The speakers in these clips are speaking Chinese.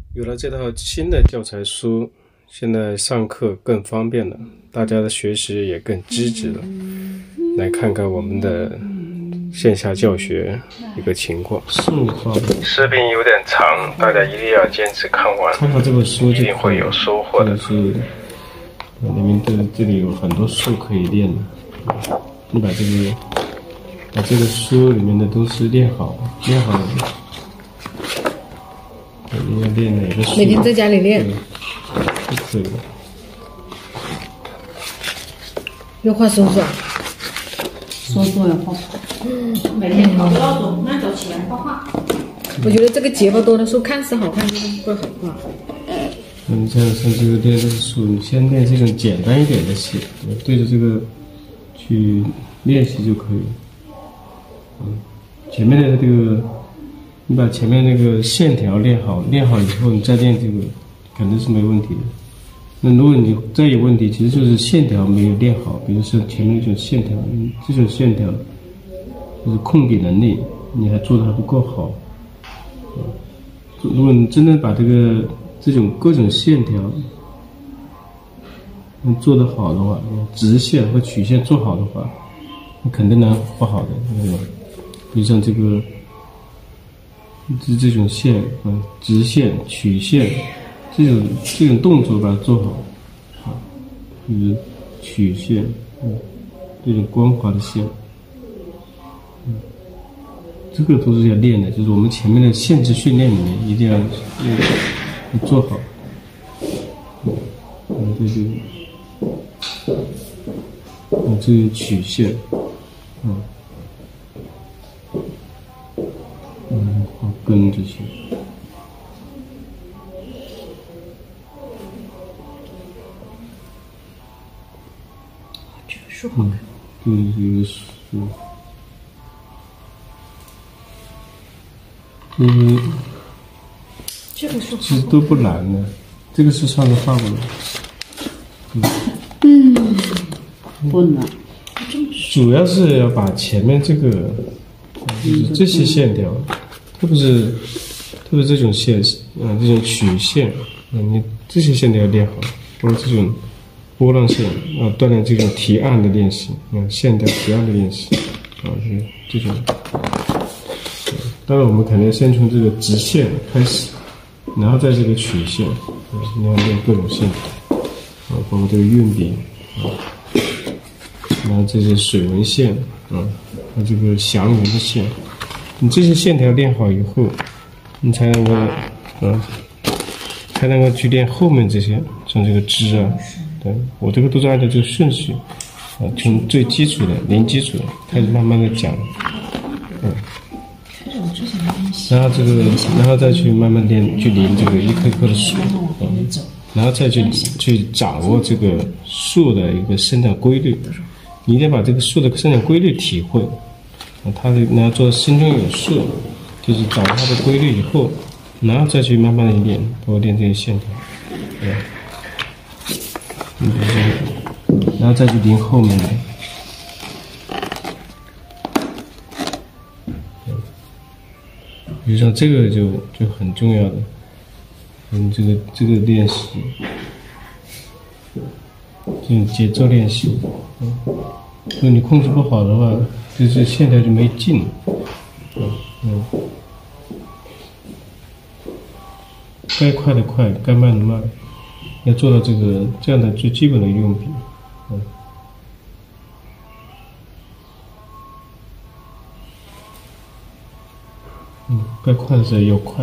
有了这套新的教材书，现在上课更方便了，大家的学习也更积极了。来看看我们的线下教学一个情况。视频有点长，大家一定要坚持看完，看看这本书一定会有收获的。是里面这里有很多数可以练的，你把这个书里面的东西练好了。你要练哪个数？ 每天在家里练就可以了。 要画手手， 手手要画。每天调闹钟，那早起来画画。 我觉得这个结巴多的书看似好看，就是不好画。 像这个练这个数，你先练这种简单一点的写，对着这个去练习就可以。前面的这个。你把前面那个线条练好以后，你再练这个，肯定是没问题的。那如果你再有问题，其实就是线条没有练好，比如说前面那种线条，这种线条就是控笔能力，你还做的还不够好。如果你真的把这种各种线条做得好的话，直线和曲线做好的话，你肯定能画好的。比如像这个。这种线，直线、曲线，这种动作把它做好，就是曲线，这种光滑的线，这个都是要练的，就是我们前面的限制训练里面一定要做好。这个曲线，跟这些， 这个书好看。 对，这个书， 这个书其实都不难的，这个是上次画过的。 不难。 主要是要把前面这个，就是这些线条。特别是这种线，这种曲线，你这些线条要练好，或者这种波浪线，锻炼这种提按的练习，线条提按的练习，是这种。当然，我们肯定先从这个直线开始，然后在这个曲线，你要练各种线条，包括这个运笔，然后这些水纹线，和这个祥云的线。你这些线条练好以后，你才能够去练后面这些，像这个支啊，对，我这个都是按照这个顺序，从最基础的零基础的开始慢慢的讲，然后再去慢慢练，去临这个一颗颗的数，然后再去掌握这个数的一个生长规律，你一定要把这个数的生长规律体会。你要做心中有数，就是掌握它的规律以后，然后再去慢慢的练，包括练这些线条，然后再去临后面的。比如说这个就很重要的，这个练习，这种节奏练习，如果你控制不好的话，这线条就没劲，该快的快，该慢的慢，要做到这样的最基本的用笔，该快的时候要快，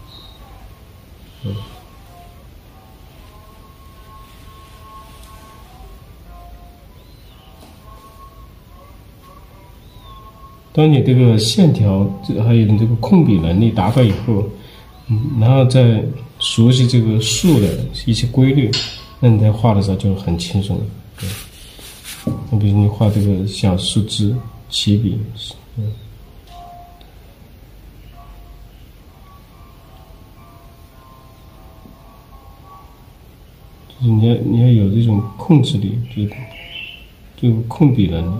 当你这个线条还有你这个控笔能力达到以后，然后再熟悉这个数的一些规律，那你在画的时候就很轻松了。那比如你画这个小树枝起笔，就是你要有这种控制力，就控笔能力。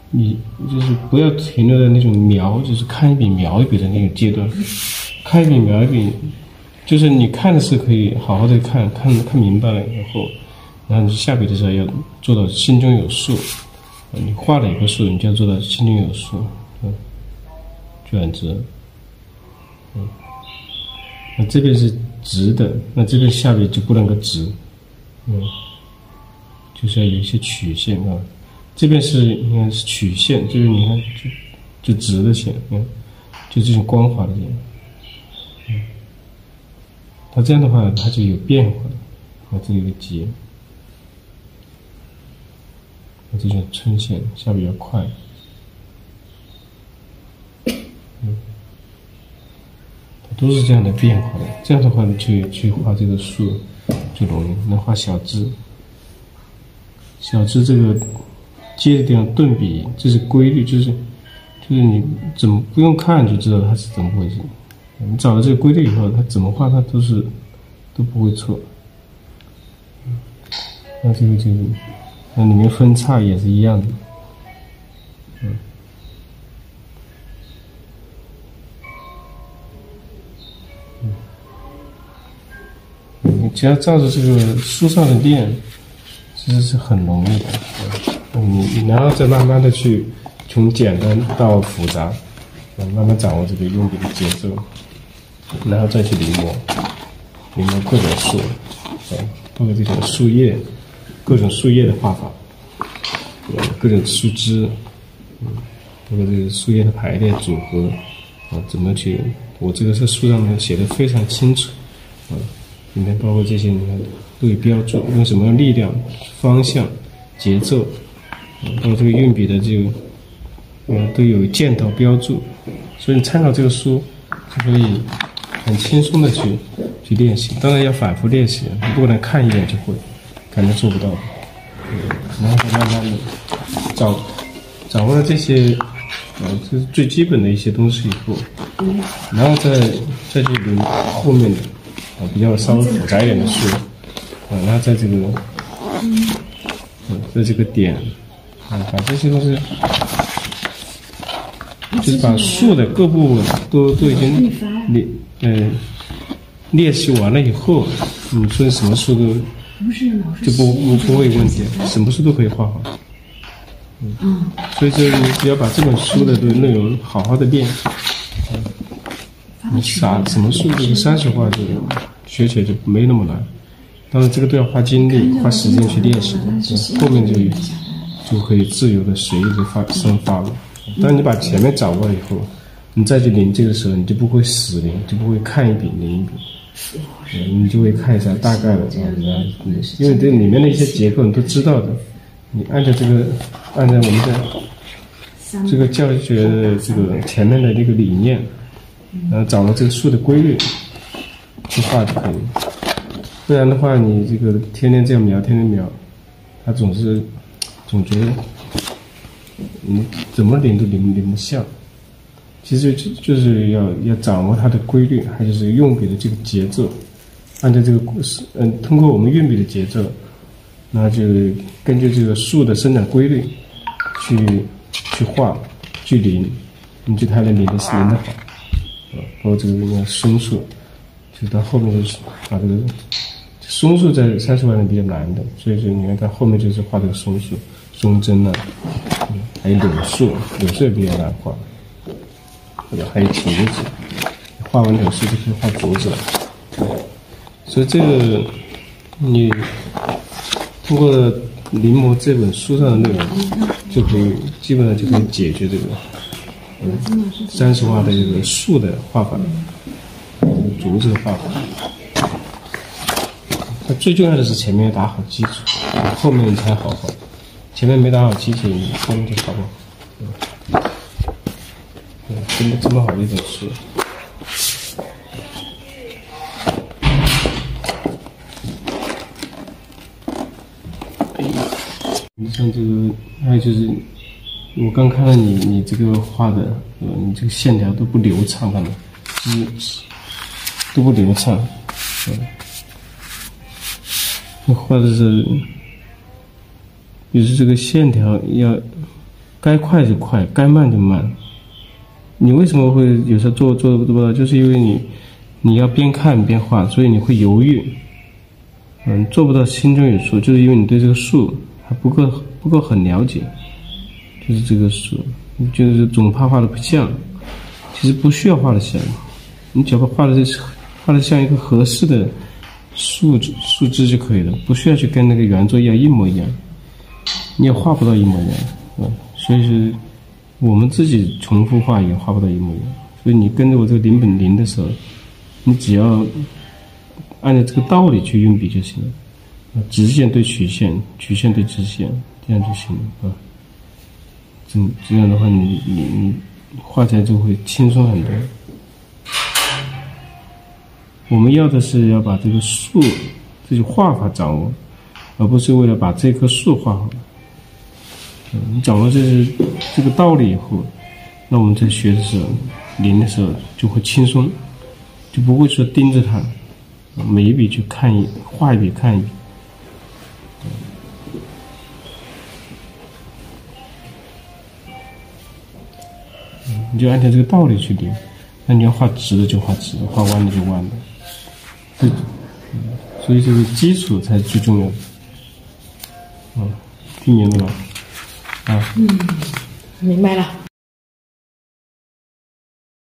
你就是不要停留在那种描，就是看一笔描一笔的那个阶段，看一笔描一笔，就是你看的是可以好好的看明白了以后，然后你下笔的时候要做到心中有数，你画了一个数，你就要做到心中有数，转折，那这边是直的，那这边下笔就不能够直，就是要有一些曲线啊。这边是你看是曲线，就是你看就直的线，就这种光滑的线，它这样的话它就有变化的，这里有个结，这种撑线下比较快，它都是这样的变化的。这样的话你去画这个树就容易，能画小枝，这个接的地方顿笔，这是规律，就是你怎么不用看就知道它是怎么回事。你找到这个规律以后，它怎么画它都不会错。那这个就是，那里面分叉也是一样的。你只要照着这个书上的练，其实是很容易的。你然后再慢慢的去从简单到复杂，慢慢掌握这个用笔的节奏，然后再去临摹各种树，包括这种树叶，各种树叶的画法，各种树枝，包括这个树叶的排列组合，怎么去，我这个在书上面写的非常清楚，里面包括这些你看都有标注，用什么样力量、方向、节奏，包括这个运笔的这个，都有箭头标注，所以你参考这个书就可以很轻松的去练习。当然要反复练习，你不可能看一眼就会，肯定做不到的。然后慢慢的掌握了这些，这是最基本的一些东西以后，然后再去临后面的比较稍微复杂一点的树，然后在这个在这个点，把这些东西，就是把树的各部都已经练习完了以后，你说什么树都就不会有问题，什么书都可以画好。所以你只要把这本书的内容好好的练，你什么书这个30画就学起来就没那么难。当然这个都要花精力、花时间去练习的，后面就可以自由的随意的生发了。当你把前面掌握了以后，你再去临这个时候，你就不会死临，就不会看一笔临一笔。你就会看一下大概的，因为这里面的一些结构你都知道的，你按照我们的这个教学的这个前面的这个理念，然后掌握这个数的规律去画就可以。不然的话，你这个天天这样描，天天描，他总觉得你怎么临都临不像。其实就是要掌握它的规律，还有就是用笔的这个节奏，按照这个通过我们运笔的节奏，那就根据这个树的生长规律去画去临，你就才能临得好。包括这个松树，就到后面就是画这个松树在30画里比较难的，所以说你看到后面就是画这个松树、松针啊，还有柳树也比较难画。还有亭子，画完柳树就可以画竹子了。所以这个你通过临摹这本书上的内容，就可以基本上就可以解决这个30画的这个树的画法，竹子的画法。它最重要的是前面要打好基础，后面你才好画。前面没打好基础，你后面就好不好？这么好的一本书，像这个，还有就是，我刚看到你这个画的，你这个线条都不流畅，看到，都不流畅，你画的是，就是这个线条该快就快，该慢就慢。你为什么会有时候做不到？就是因为你要边看边画，所以你会犹豫。做不到心中有数，就是因为你对这个数还不够很了解，就是这个数，你就是总怕画的不像。其实不需要画的像，你只要画的像一个合适的数字就可以了，不需要去跟那个原作一模一样，你也画不到一模一样，所以是我们自己重复画也画不到一模一样。所以你跟着我这个0本0的时候，你只要按照这个道理去用笔就行了，直线对曲线，曲线对直线，这样就行了啊。这样的话你画起来就会轻松很多。我们要的是要把这个树这些画法掌握，而不是为了把这棵树画好。你掌握这个道理以后，那我们在学的时候临的时候就会轻松，就不会说盯着它，每一笔去看画一笔看一笔。你就按照这个道理去临，那你要画直的就画直的，画弯的就弯的。所以这个基础才是最重要的。听明白了吧？ 明白了。